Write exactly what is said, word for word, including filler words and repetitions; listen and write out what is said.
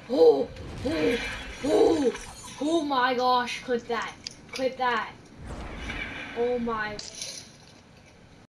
Oh, oh, oh, oh my gosh, clip that. Clip that. Oh my.